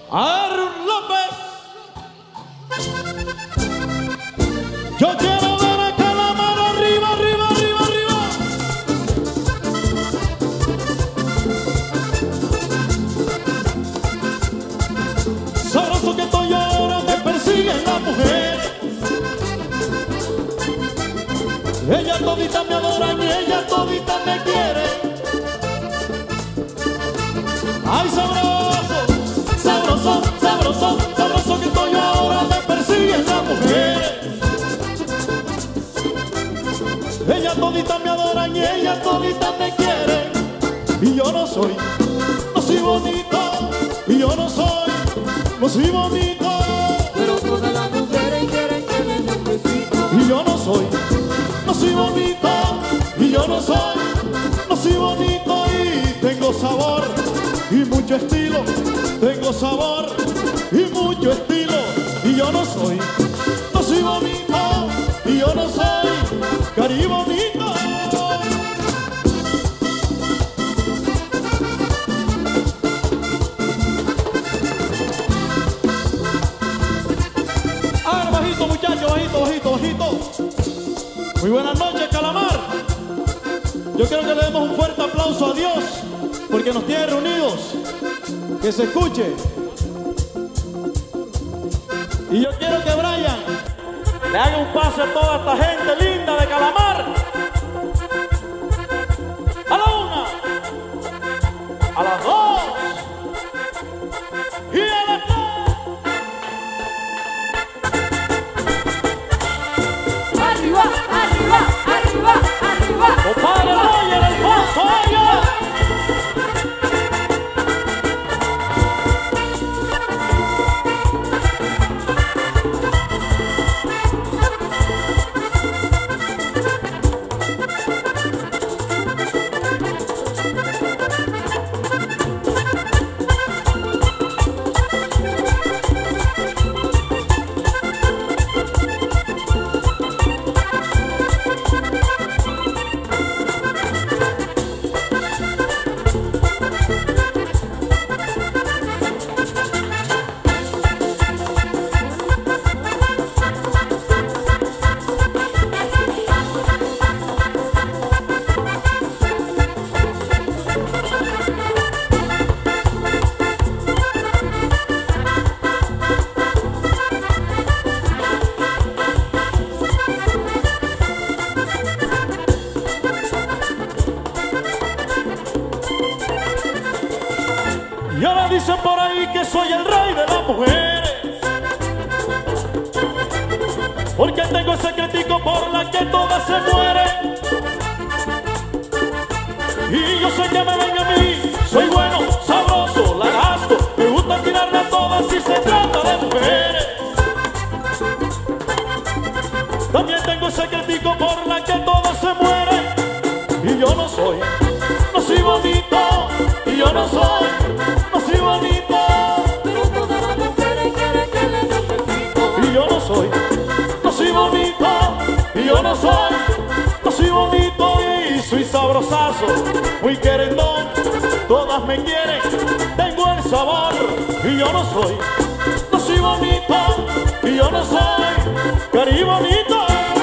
Aaron López. Yo quiero ver a Calamar arriba, arriba, arriba, arriba. Sabroso que estoy ahora, me persiguen las mujeres. Ellas toditas me adoran y ellas toditas me quieren. Ay, sabroso, sabroso, sabroso, sabroso que estoy ahora, me persiguen las mujeres. Ellas toditas me adoran y ellas toditas me quieren. Y yo no soy bonito, y yo no soy bonito. Pero todas las mujeres quieren que le dé un besito. Y yo no soy bonito, y yo no soy bonito. Y tengo sabor y mucho estilo, tengo sabor y mucho estilo. Y yo no soy bonito, y yo no soy cari bonito. Ahora bajito, muchachos, bajito, bajito, bajito. Muy buenas noches, Calamar. Yo quiero que le demos un fuerte aplauso a Dios porque nos tiene reunidos. Que se escuche. Y yo quiero que Brian le haga un pase a toda esta gente linda de Calamar. A la una, a las dos y a las tres. Arriba, arriba, arriba, arriba. Compadre Roger, Alfonso, oiga. Y ahora dicen por ahí que soy el rey de las mujeres, porque tengo el secretico por la que todas se mueren. Y yo sé que me ven a mí, soy bueno, sabroso, la gasto, me gusta tirarle a todas si se trata de mujeres. También tengo el secretico por la que todas se mueren. Y yo no soy bonito, y yo no soy bonito. Pero todas las mujeres quieren que le dé un besito. Y yo no soy bonito, y yo no soy bonito. Y soy sabrosazo, muy querendón, todas me quieren, tengo el sabor. Y yo no soy bonito, y yo no soy cari bonito.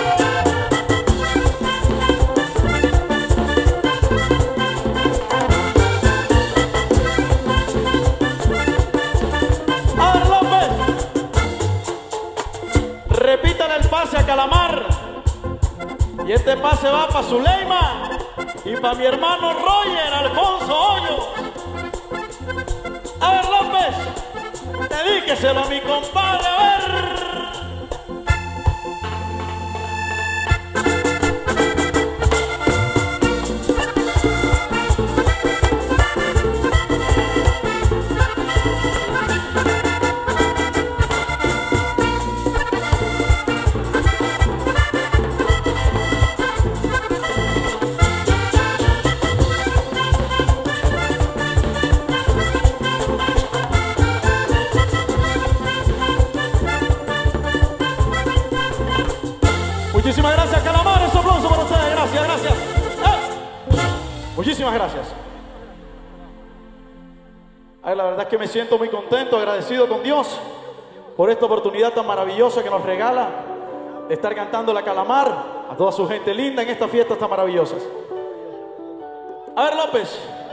Repítale el pase a Calamar. Y este pase va para Zuleima y para mi hermano Roger, Alfonso Hoyo. A ver, López, dedíqueselo a mi compadre, a ver. Muchísimas gracias, Calamar. Un aplauso para ustedes. Gracias, gracias. Muchísimas gracias. Ay, la verdad es que me siento muy contento, agradecido con Dios por esta oportunidad tan maravillosa que nos regala de estar cantando La Calamar a toda su gente linda en estas fiestas tan maravillosas. A ver, López.